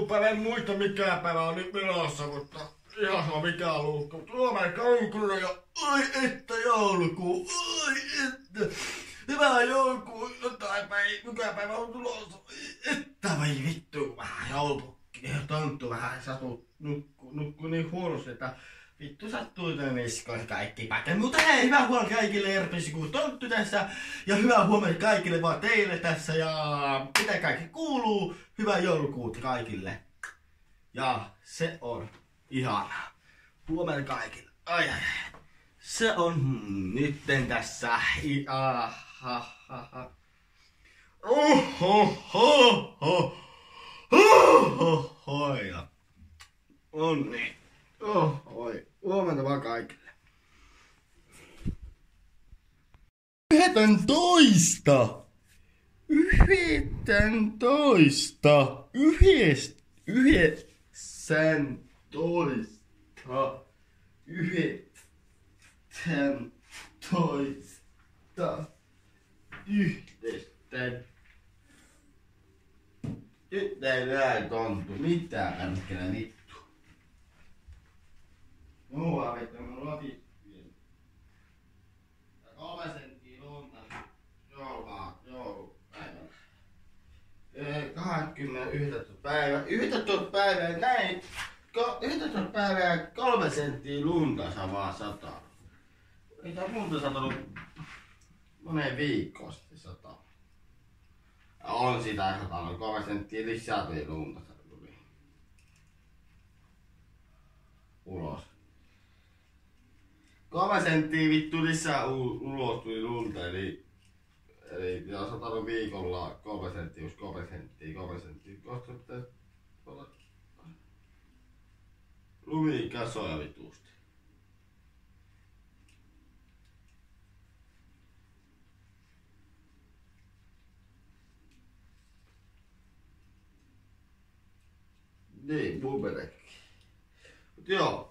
joulupäivä, en muista mikä päivä on nyt menossa, mutta ihan sama mikä luukku. Suomen kankura ja oi että joulukuu, oi että. Hyvää joulukuu, jotain päivä, mikä päivä on tulossa. Että vai vittu, vähän joulupukki, tonttu vähän satu, nukku niin huonosti, että vittu sattuu tänne niskoihin kaikki päkkä. Mutta hei, hyvää huomenta kaikille Erpesi Tonttu tässä. Ja hyvää huomenta kaikille vaan teille tässä. Ja mitä kaikki kuuluu. Hyvää joulukuuta kaikille. Ja se on ihanaa. Huomenta kaikille. Ai. Se on nytten tässä. Hoja. On niin. Oi. Huomenta vaan kaikille. 11. 19. Nyt ei näe tontu mitään kärkkelä vittu. Mua vittu, mun latit vielä. 3 senttiä lunta joulupäivänä. 21. päivä. 11. päivää näin. 11. päivää 3 senttiä lunta saa vaan sataa. Ei tää lunta satanut moneen viikkoon sitten sataa. On sitä satanut 3 senttiä lisää tuli lunta tuli ulos. 3 senttiä vittu lisää ulos tuli lunta, eli jos satanut viikolla 3 senttiä, just 3 senttiä, kohta pitäis olla lumikasoja vituusti. Niin, mun mielestäkin. Mut joo.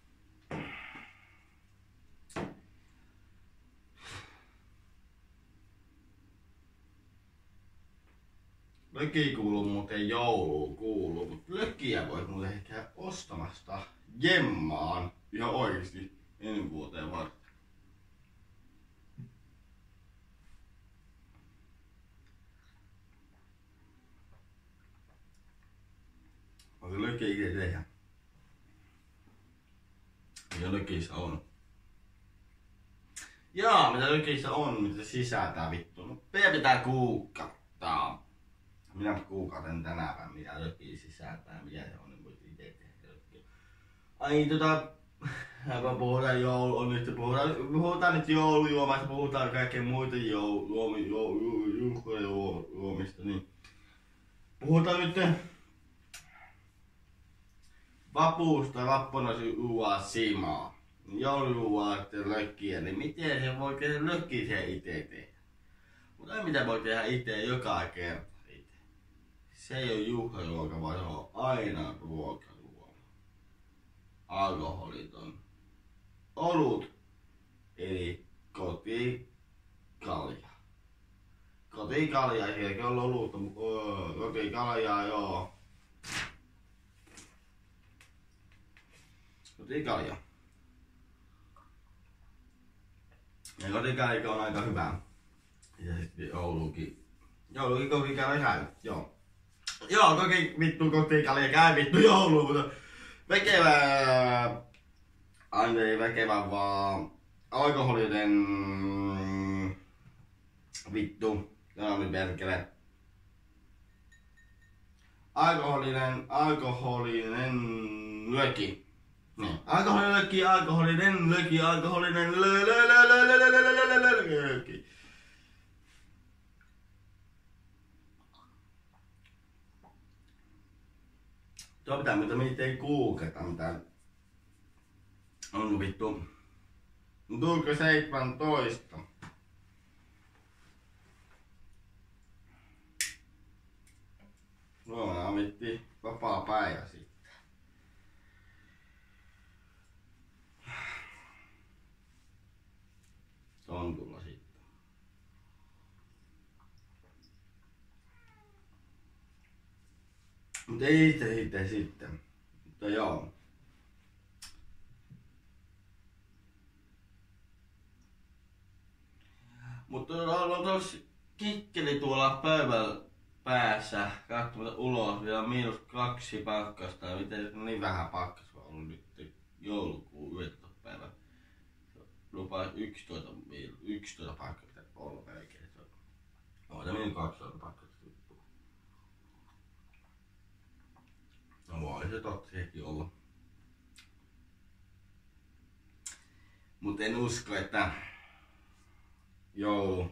Löki kuuluu muuten jouluun kuuluu, mutta lökiä voi muuten ehkä ostamasta jemmaan ihan oikeesti ensi vuoteen varten. Onko lökiä itse tehdä? Mitä lökissä on? Jaa, mitä lökissä on, mitä sisältää vittu. No, pitää kuukattaa. Minä kuukauden tänään päin, mitä lökiä sisältää, mitä se on, niin voit ite tehdä lökiä. Ai puhutaan nyt joulujuomasta, puhutaan kaikkea muita juomista, niin puhutaan nyt vapuusta, vappuna juua simaa, joulujuua lökkiä, niin miten se voi tehdä lökkiä itse tehdä? Mutta ei mitä voi tehdä itse joka kerta. Se ei ole juhlaruoka, vaan se on aina ruokaruoka. Alkoholiton. Olut, eli kotikalja. Kotikalja, sielläkin on olutta, mutta kotikaljaa joo. Kotikalja. Ja kotikalja on aika hyvä. Ja sitten joulukin. Joulukin kotikalja käy, joo. Joo, toki vittu kotikalja käy vittu jouluun, mutta väkevä vaan alkoholinen vittu, tää on nyt perkele. Alkoholinen löki. Niin. Alkoholinen löki. Tuo pitää mitä ei kuuketa mitään. On vittu. Tuuko 17? Huomenna on vitti vapaa päivä sitten. Tontulla sitten. Mut ei sitten. Mutta joo. Mutta on tos kikkeli tuolla päivällä päässä, katsomatta ulos, vielä -2 pakkasta. Miten niin vähän pakkasta on ollut nyt joulukuun 11. päivä. Lupaa 11 pakkasta olla melkein. On se -12 pakkasta. No voi se totta sekin olla. Mut en usko, että joulu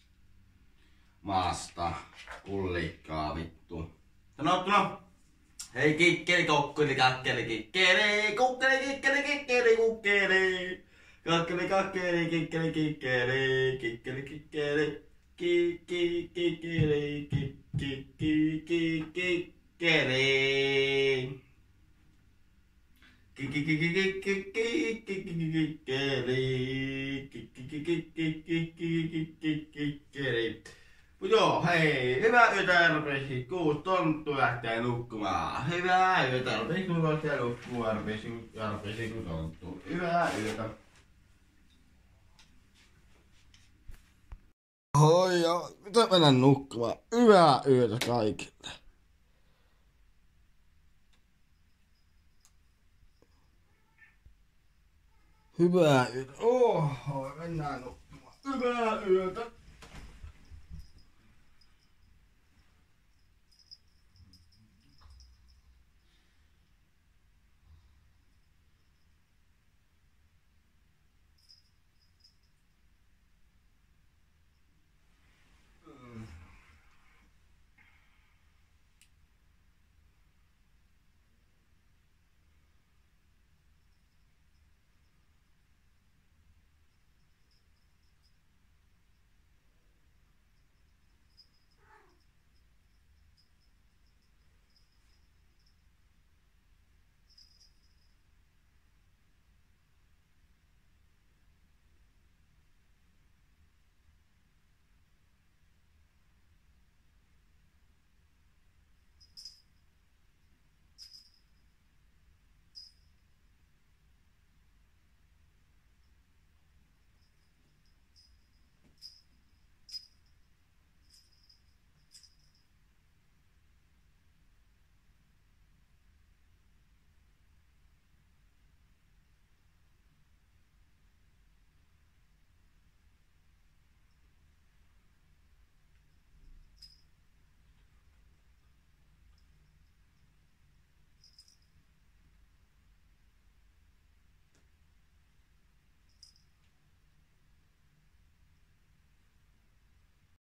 maasta kullikkaa vittu. Sanottuna, hei kikkeli kokkeli kakkeli kikkeli kukkeli kikkeli kikkeli kukkeli kakkeli kakkeli kikkeli kikkeli kikkeli kikkeli kikki kikkeli kikki kikkeli Mut joo, hei, hyvää yötä RPC, 6 tonttu lähtee nukkumaan. Hyvää yötä, RPC 6 lähtee nukkumaan, RPC 6 tonttu. Hyvää yötä. Hoi joo, mitä mennä nukkumaan. Hyvää yötä kaikille. Hyvää yötä. Oho, mennään nukkumaan. Hyvää yötä.